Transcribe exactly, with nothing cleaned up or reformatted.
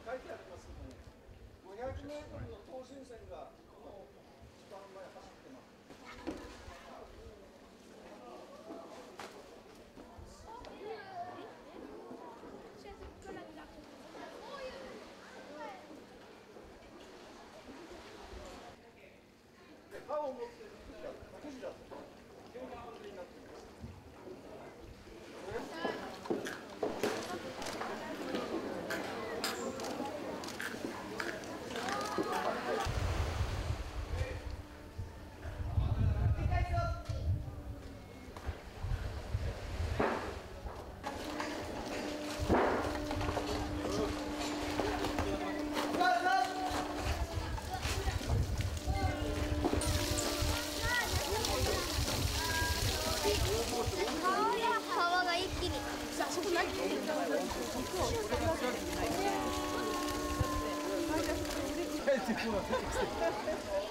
書いてありますけどね、ごひゃくメートルの等身線がもう一番前走ってます。で、歯を持っている時はクジラという感じになっています。 川が一気に。あそこない。 帰ってこない。